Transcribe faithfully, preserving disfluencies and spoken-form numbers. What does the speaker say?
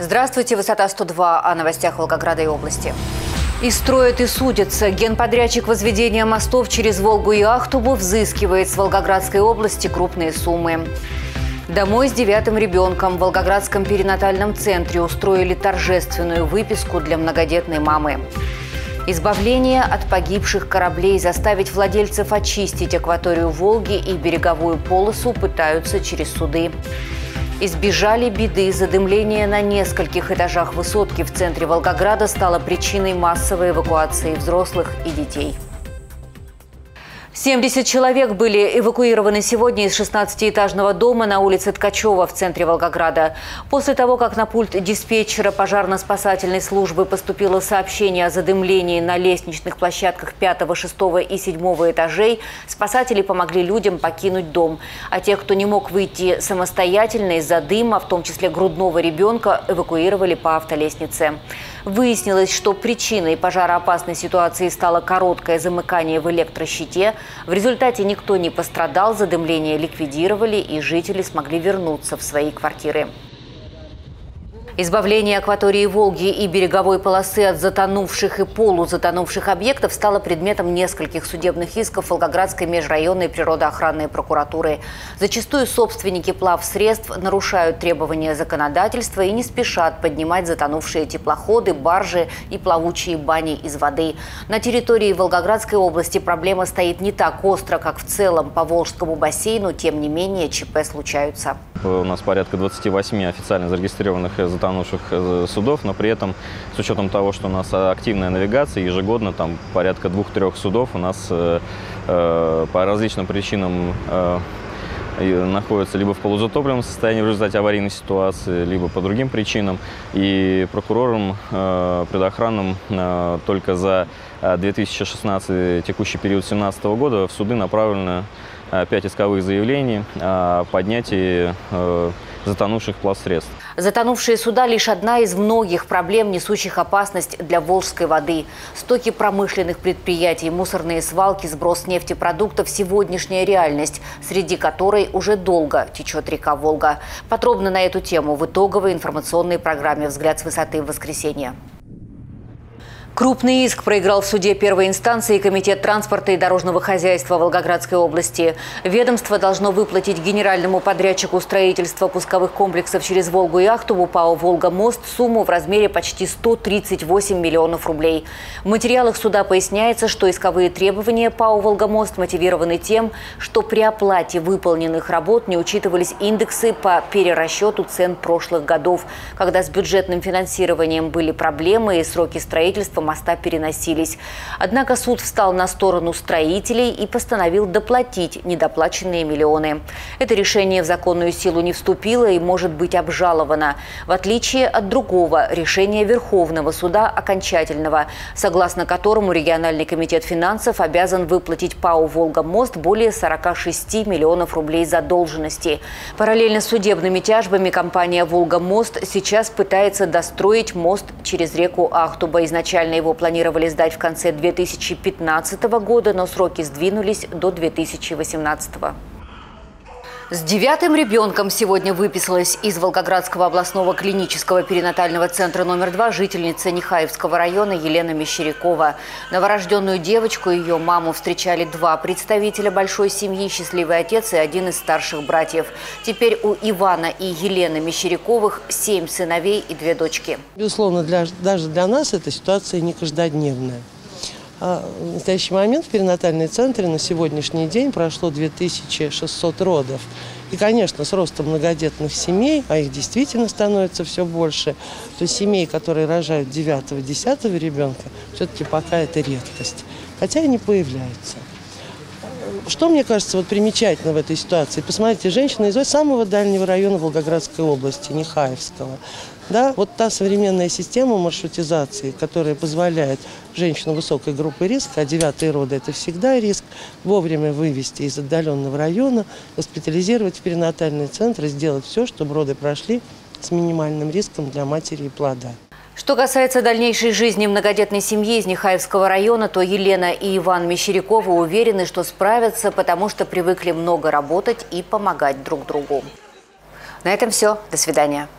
Здравствуйте, высота сто два, о новостях Волгограда и области. И строят, и судятся. Генподрядчик возведения мостов через Волгу и Ахтубу взыскивает с Волгоградской области крупные суммы. Домой с девятым ребенком в Волгоградском перинатальном центре устроили торжественную выписку для многодетной мамы. Избавление от погибших кораблей, заставить владельцев очистить акваторию Волги и береговую полосу пытаются через суды. Избежали беды. Задымление на нескольких этажах высотки в центре Волгограда стало причиной массовой эвакуации взрослых и детей. семьдесят человек были эвакуированы сегодня из шестнадцатиэтажного дома на улице Ткачева в центре Волгограда. После того, как на пульт диспетчера пожарно-спасательной службы поступило сообщение о задымлении на лестничных площадках пятого, шестого и седьмого этажей, спасатели помогли людям покинуть дом. А тех, кто не мог выйти самостоятельно из-за дыма, в том числе грудного ребенка, эвакуировали по автолестнице. Выяснилось, что причиной пожароопасной ситуации стало короткое замыкание в электрощите. В результате никто не пострадал, задымление ликвидировали и жители смогли вернуться в свои квартиры. Избавление акватории Волги и береговой полосы от затонувших и полузатонувших объектов стало предметом нескольких судебных исков Волгоградской межрайонной природоохранной прокуратуры. Зачастую собственники плавсредств нарушают требования законодательства и не спешат поднимать затонувшие теплоходы, баржи и плавучие бани из воды. На территории Волгоградской области проблема стоит не так остро, как в целом по Волжскому бассейну, тем не менее ЧП случаются. У нас порядка двадцати восьми официально зарегистрированных затонувших судов, но при этом, с учетом того, что у нас активная навигация, ежегодно там порядка двух-трех судов у нас э, э, по различным причинам э, находятся либо в полузатопленном состоянии в результате аварийной ситуации, либо по другим причинам. И прокурором э, предохранным э, только за две тысячи шестнадцатый, текущий период две тысячи семнадцатого года в суды направлено пять исковых заявлений о поднятии э, затонувших плавсредств. Затонувшие суда – лишь одна из многих проблем, несущих опасность для волжской воды. Стоки промышленных предприятий, мусорные свалки, сброс нефтепродуктов – сегодняшняя реальность, среди которой уже долго течет река Волга. Подробно на эту тему в итоговой информационной программе «Взгляд с высоты» в воскресенье. Крупный иск проиграл в суде первой инстанции Комитет транспорта и дорожного хозяйства Волгоградской области. Ведомство должно выплатить генеральному подрядчику строительства пусковых комплексов через Волгу и Ахтубу ПАО «Волгамост» сумму в размере почти ста тридцати восьми миллионов рублей. В материалах суда поясняется, что исковые требования ПАО «Волгамост» мотивированы тем, что при оплате выполненных работ не учитывались индексы по перерасчету цен прошлых годов, когда с бюджетным финансированием были проблемы и сроки строительства моста переносились. Однако суд встал на сторону строителей и постановил доплатить недоплаченные миллионы. Это решение в законную силу не вступило и может быть обжаловано, в отличие от другого решения Верховного суда окончательного, согласно которому региональный комитет финансов обязан выплатить ПАО «Волгамост» более сорока шести миллионов рублей задолженности. Параллельно с судебными тяжбами компания «Волгамост» сейчас пытается достроить мост через реку Ахтуба. Изначально его планировали сдать в конце две тысячи пятнадцатого года, но сроки сдвинулись до две тысячи восемнадцатого. С девятым ребенком сегодня выписалась из Волгоградского областного клинического перинатального центра номер два жительница Нехаевского района Елена Мещерякова. Новорожденную девочку и ее маму встречали два представителя большой семьи, счастливый отец и один из старших братьев. Теперь у Ивана и Елены Мещеряковых семь сыновей и две дочки. Безусловно, для, даже для нас эта ситуация не каждодневная. А в настоящий момент в перинатальном центре на сегодняшний день прошло две тысячи шестьсот родов. И, конечно, с ростом многодетных семей, а их действительно становится все больше, то семей, которые рожают девятого-десятого ребенка, все-таки пока это редкость. Хотя они появляются. Что, мне кажется, вот примечательно в этой ситуации? Посмотрите, женщина из самого дальнего района Волгоградской области, Нехаевского. Да, вот та современная система маршрутизации, которая позволяет женщину высокой группы риска, а девятые роды – это всегда риск, вовремя вывести из отдаленного района, госпитализировать в перинатальный центр и сделать все, чтобы роды прошли с минимальным риском для матери и плода. Что касается дальнейшей жизни многодетной семьи из Нехаевского района, то Елена и Иван Мещеряковы уверены, что справятся, потому что привыкли много работать и помогать друг другу. На этом все. До свидания.